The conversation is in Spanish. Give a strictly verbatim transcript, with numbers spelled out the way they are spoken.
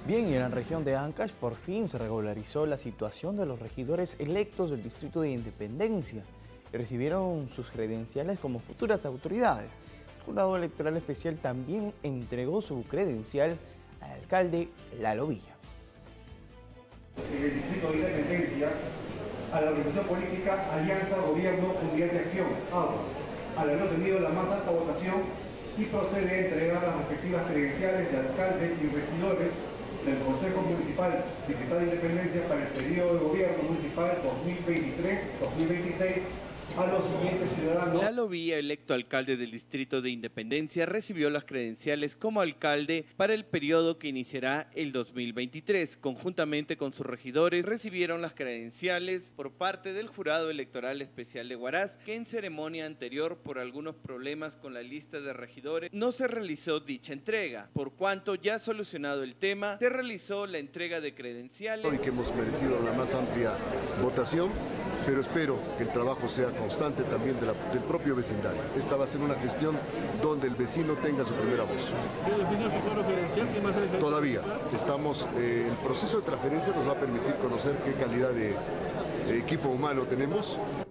Bien, y en la región de Ancash por fin se regularizó la situación de los regidores electos del Distrito de Independencia y recibieron sus credenciales como futuras autoridades. El Jurado Electoral Especial también entregó su credencial al alcalde Lalo Villa. En el Distrito de Independencia, a la organización política Alianza Gobierno Unidad de Acción, AUA, al haber tenido la más alta votación, y procede a entregar las respectivas credenciales de alcalde y regidores del Consejo Municipal Distrital de Independencia para el periodo de gobierno municipal dos mil veintitrés dos mil veintiséis a los siguientes ciudadanos. Lalo Villa, electo alcalde del Distrito de Independencia, recibió las credenciales como alcalde para el periodo que iniciará el dos mil veintitrés. Conjuntamente con sus regidores, recibieron las credenciales por parte del Jurado Electoral Especial de Huaraz, que en ceremonia anterior, por algunos problemas con la lista de regidores, no se realizó dicha entrega. Por cuanto ya solucionado el tema, se realizó la entrega de credenciales. Y que hemos merecido la más amplia votación, pero espero que el trabajo sea constante también de la, del propio vecindario. Esta va a ser una gestión donde el vecino tenga su primera voz. Todavía estamos, eh, el proceso de transferencia nos va a permitir conocer qué calidad de, de equipo humano tenemos.